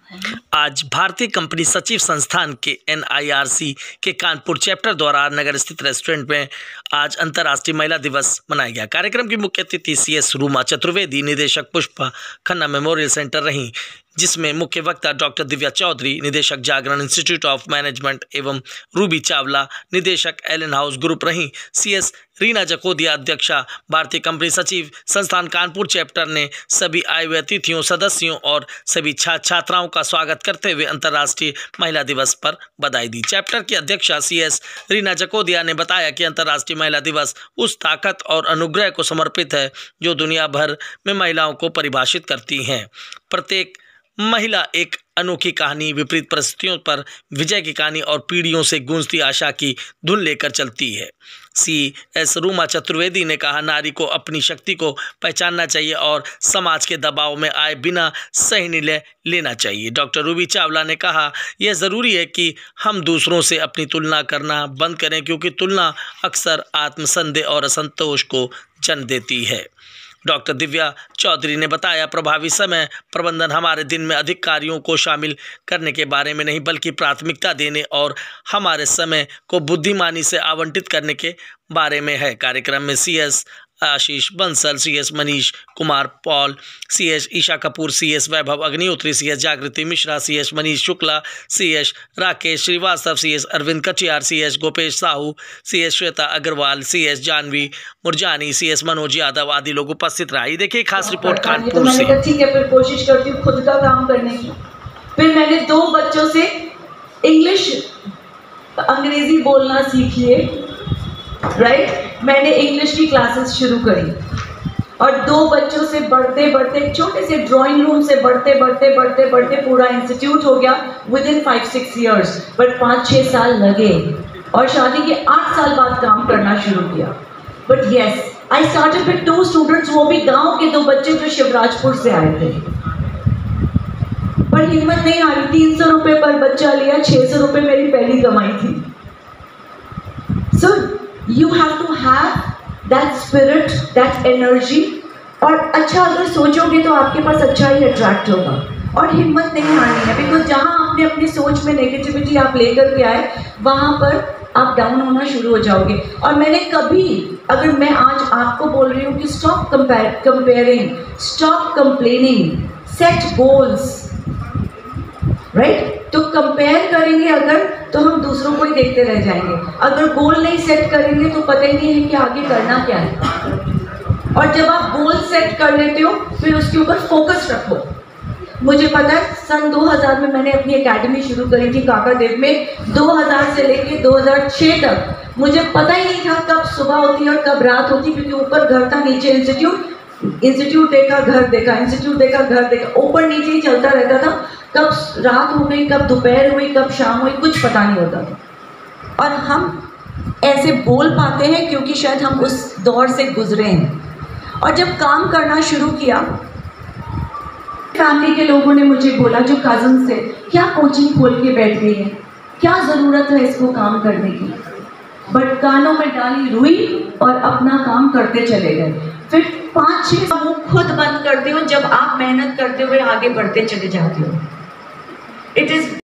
आज भारतीय कंपनी सचिव संस्थान के NIRC के कानपुर चैप्टर द्वारा नगर स्थित रेस्टोरेंट में आज अंतर्राष्ट्रीय महिला दिवस मनाया गया। कार्यक्रम की मुख्य अतिथि CS रूमा चतुर्वेदी, निदेशक पुष्पा खन्ना मेमोरियल सेंटर रहीं, जिसमें मुख्य वक्ता डॉक्टर दिव्या चौधरी, निदेशक जागरण इंस्टीट्यूट ऑफ मैनेजमेंट एवं रूबी चावला, निदेशक एलन हाउस ग्रुप रहीं। CS रीना जकोदिया, अध्यक्षा भारतीय कंपनी सचिव संस्थान कानपुर चैप्टर ने सभी आए हुए अतिथियों, सदस्यों और सभी छात्राओं का स्वागत करते हुए अंतर्राष्ट्रीय महिला दिवस पर बधाई दी। चैप्टर की अध्यक्षा CS रीना जकोदिया ने बताया कि अंतर्राष्ट्रीय महिला दिवस उस ताकत और अनुग्रह को समर्पित है जो दुनिया भर में महिलाओं को परिभाषित करती हैं। प्रत्येक महिला एक अनोखी कहानी, विपरीत परिस्थितियों पर विजय की कहानी और पीढ़ियों से गूंजती आशा की धुन लेकर चलती है। CS रूमा चतुर्वेदी ने कहा, नारी को अपनी शक्ति को पहचानना चाहिए और समाज के दबाव में आए बिना सही निर्णय लेना चाहिए। डॉक्टर रूबी चावला ने कहा, यह ज़रूरी है कि हम दूसरों से अपनी तुलना करना बंद करें, क्योंकि तुलना अक्सर आत्मसंदेह और असंतोष को जन्म देती है। डॉक्टर दिव्या चौधरी ने बताया, प्रभावी समय प्रबंधन हमारे दिन में अधिक कार्यों को शामिल करने के बारे में नहीं, बल्कि प्राथमिकता देने और हमारे समय को बुद्धिमानी से आवंटित करने के बारे में है। कार्यक्रम में CS Ashish Bansal, CS Manish Kumar Paul, CS Isha Kapoor, CS Vaibhav Agnihotri, CS Jagriti Mishra, CS Manish Shukla, CS Rakesh Srivastava, CS Arvind Katiyar, CS Gopesh Sahu, CS Shweta Agarwal, CS Janvi Murjani, CS Manoj Yadav आदि लोग उपस्थित रहे। देखिए खास रिपोर्ट कानपुर से। ठीक है, फिर कोशिश करती हूँ खुद का काम करने की। फिर मैंने 2 बच्चों से इंग्लिश अंग्रेजी बोलना सीख लिए, राइट। मैंने इंग्लिश की क्लासेस शुरू करी और 2 बच्चों से बढ़ते बढ़ते, छोटे से ड्राइंग रूम से बढ़ते बढ़ते बढ़ते बढ़ते पूरा इंस्टीट्यूट हो गया विदिन 5-6 इयर्स, बट 5-6 साल लगे और शादी के 8 साल बाद काम करना शुरू किया। But yes, I started with 2 students, वो भी गांव के 2 बच्चे जो शिवराजपुर से आए थे। पर हिम्मत नहीं हारी, 300 रुपये पर बच्चा लिया, 600 रुपये मेरी पहली कमाई थी। सो you have to have that spirit, that energy, और अच्छा अगर सोचोगे तो आपके पास अच्छा ही अट्रैक्ट होगा। और हिम्मत नहीं हारनी है, बिकॉज जहाँ आपने अपनी सोच में नेगेटिविटी आप लेकर के आए, वहाँ पर आप डाउन होना शुरू हो जाओगे। और मैंने कभी, अगर मैं आज आपको बोल रही हूँ कि stop comparing, stop complaining, set goals, right. तो कंपेयर करेंगे अगर, तो हम दूसरों को ही देखते रह जाएंगे। अगर गोल नहीं सेट करेंगे तो पता ही नहीं है कि आगे करना क्या है। और जब आप गोल सेट कर लेते हो, फिर उसके ऊपर फोकस रखो। मुझे पता है, सन 2000 में मैंने अपनी एकेडमी शुरू करी थी काकादेव में। 2000 से लेके 2006 तक मुझे पता ही नहीं था कब सुबह होती और कब रात होती, क्योंकि ऊपर घर था, नीचे इंस्टीट्यूट देखा, घर देखा, इंस्टीट्यूट देखा, घर देखा, ऊपर नीचे ही चलता रहता था। कब रात हो गई, कब दोपहर हुई, कब शाम हुई, कुछ पता नहीं होता था। और हम ऐसे बोल पाते हैं क्योंकि शायद हम उस दौर से गुजरे हैं। और जब काम करना शुरू किया, फैमिली के लोगों ने मुझे बोला, जो कज़न से, क्या कोचिंग खोल के बैठ गई है, क्या ज़रूरत है इसको काम करने की। बट कानों में डाली रुई और अपना काम करते चले गए। फिर 5-6 मुँह खुद बंद करते हो जब आप मेहनत करते हुए आगे बढ़ते चले जाते हो। It is